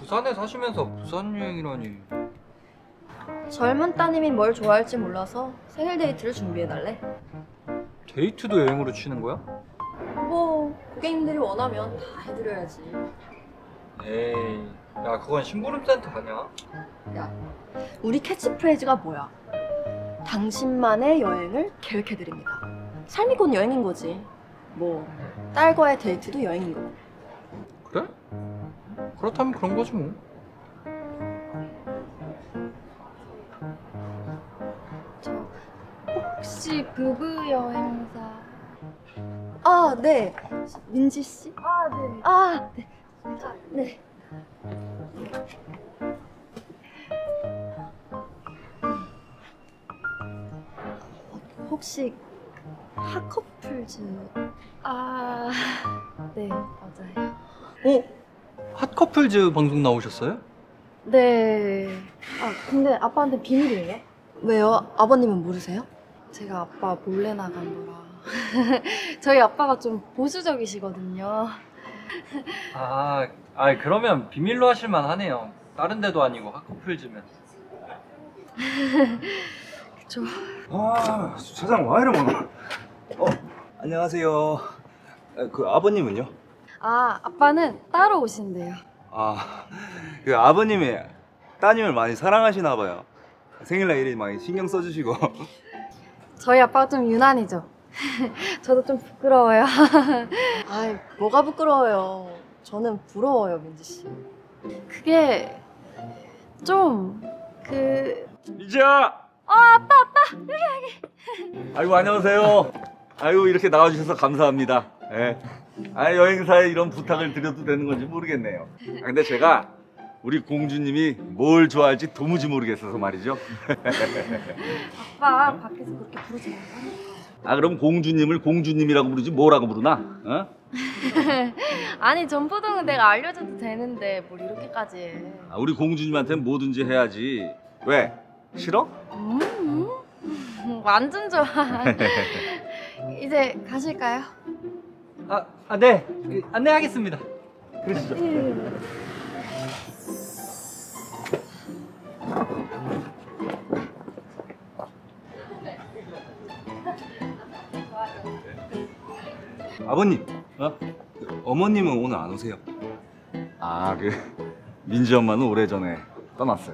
부산에 사시면서 부산 여행이라니. 젊은 따님이 뭘 좋아할지 몰라서 생일 데이트를 준비해달래. 데이트도 여행으로 치는 거야? 뭐 고객님들이 원하면 다 해드려야지. 에이, 야 그건 심부름 센터 아니야? 야, 우리 캐치프레이즈가 뭐야? 당신만의 여행을 계획해드립니다. 삶이 곧 여행인 거지. 뭐 딸과의 데이트도 여행인 거고. 그래? 그렇다면 그런 거지 뭐. 저 혹시 부부 여행사? 아, 네. 민지 씨? 아, 네. 아, 네. 네. 혹시 핫커플즈? 아, 네, 맞아요. 어? 핫커플즈 방송 나오셨어요? 네. 아, 근데 아빠한테 비밀이에요? 왜요? 아버님은 모르세요? 제가 아빠 몰래 나간 거라. 저희 아빠가 좀 보수적이시거든요. 그러면 비밀로 하실만 하네요. 다른 데도 아니고 핫커플즈면. 그쵸. 아, 주차장 와 이래 많아. 안녕하세요. 그 아버님은요? 아, 아빠는 따로 오신대요. 그 아버님이 따님을 많이 사랑하시나 봐요. 생일날 이리 많이 신경 써주시고. 저희 아빠가 좀 유난이죠. 저도 좀 부끄러워요. 아이, 뭐가 부끄러워요. 저는 부러워요, 민지 씨. 그게 좀 민지야! 아빠 여기. 아이고 안녕하세요. 아이고 이렇게 나와주셔서 감사합니다. 예. 여행사에 이런 부탁을 드려도 되는 건지 모르겠네요. 근데 제가 우리 공주님이 뭘 좋아할지 도무지 모르겠어서 말이죠. 아빠 밖에서 그렇게 부르지 말고. 그럼 공주님을 공주님이라고 부르지 뭐라고 부르나? 어? 아니 전포동은 내가 알려줘도 되는데 뭘 이렇게까지 해. 우리 공주님한테는 뭐든지 해야지. 왜? 싫어? 완전 좋아. 이제 가실까요? 네. 안내하겠습니다. 그러시죠. 아버님, 어머님은 오늘 안 오세요? 민지 엄마는 오래전에 떠났어요.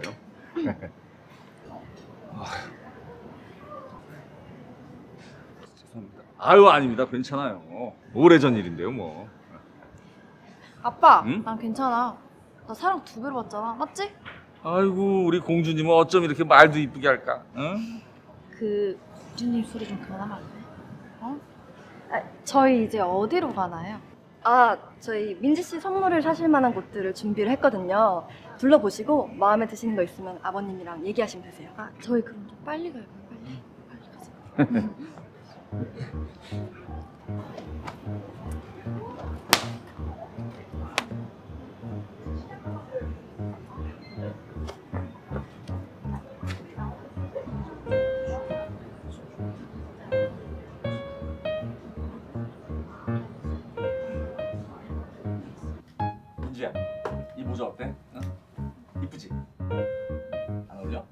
죄송합니다. 아닙니다. 괜찮아요. 오래전 일인데요, 뭐. 아빠, 응? 난 괜찮아. 나 사랑 2배로 받잖아, 맞지? 아이고, 우리 공주님은 어쩜 이렇게 말도 이쁘게 할까? 응? 그 공주님 소리 좀 그만하면 안 돼? 어? 저희 이제 어디로 가나요? 저희 민지 씨 선물을 사실 만한 곳들을 준비를 했거든요. 둘러보시고 마음에 드시는 거 있으면 아버님이랑 얘기하시면 되세요. 저희 그럼 좀 빨리 가요. 빨리 가자. 민지야, 이 모자 어때? 이쁘지? 안 어울려?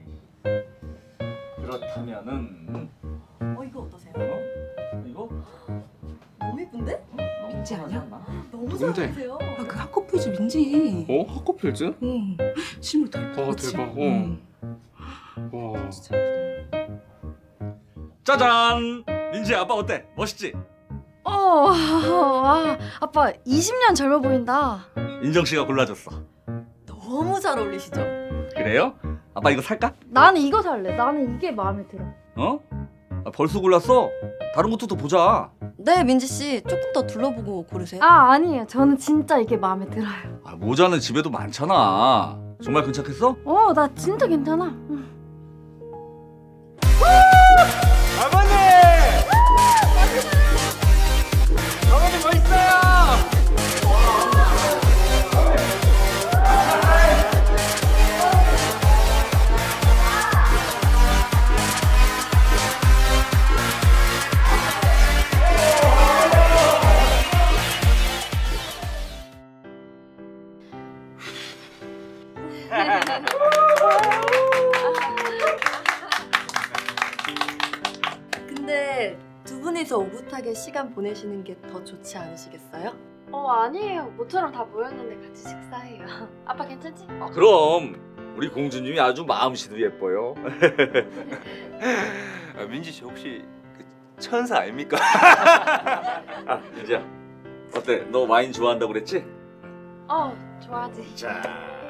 그렇다면은 이거 어떠세요? 이거? 너무 예쁜데? 민지 아니야? 너무 잘 어울리세요. 그 핫커플즈 민지. 핫커플즈? 응. 실물 다 예쁘고. 대박. 와. 진짜 예쁘다. 짜잔! 민지 아빠 어때? 멋있지? 아빠 20년 젊어 보인다. 인정 씨가 골라줬어. 너무 잘 어울리시죠? 그래요? 아빠 이거 살까? 나는 이거 살래. 나는 이게 마음에 들어. 벌써 골랐어? 다른 것도 더 보자. 네, 민지 씨 조금 더 둘러보고 고르세요. 아니에요. 저는 진짜 이게 마음에 들어요. 모자는 집에도 많잖아. 정말 괜찮겠어? 나 진짜 괜찮아. 아버님! 아버님 멋있어요! 근데 두 분이서 오붓하게 시간 보내시는 게 더 좋지 않으시겠어요? 아니에요. 모처럼 다 모였는데 같이 식사해요. 아빠 괜찮지? 아, 그럼 우리 공주님이 아주 마음씨도 예뻐요. 아, 민지 씨 혹시 그 천사 아닙니까? 아, 민지야. 어때? 너 와인 좋아한다고 그랬지? 좋아하지. 자.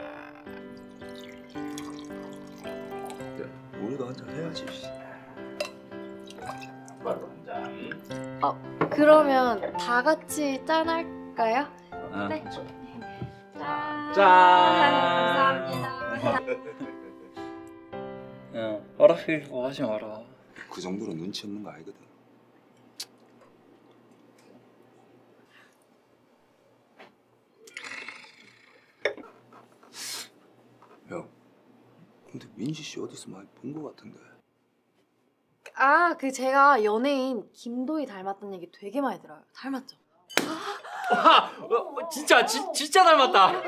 우리도 한잔 해야지. 바로 한 잔. 그러면 다 같이 짠할까요? 아, 네. 짠. 감사합니다. 야, 허락해주고 하지 마라. 그 정도로 눈치 없는 거 아니거든. 야, 근데 민지 씨 어디서 많이 본 거 같은데. 그 제가 연예인 김도희 닮았다는 얘기 되게 많이 들어요. 닮았죠? 진짜 닮았다.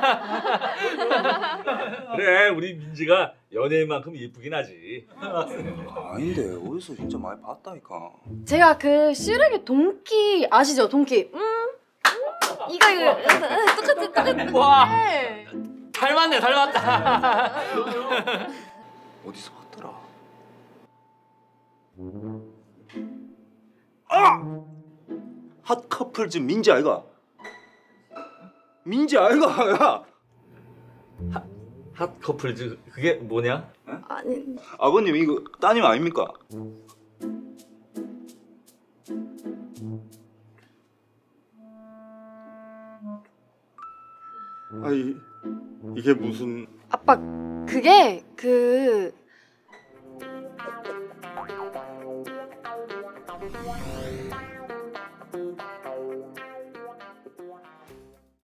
그래, 우리 민지가 연예인만큼 예쁘긴 하지. 아닌데 어디서 진짜 많이 봤다니까. 제가 그 시래기 동키 아시죠? 동키. 이거 똑같아. 와. 네. 닮았다. 어디서 봤더라. 핫 커플즈 민지 아이가? 민지 아이가? 야, 핫 커플즈 그게 뭐냐? 아니 아버님 이거 따님 아닙니까? 아이 이게 무슨? 아빠 그게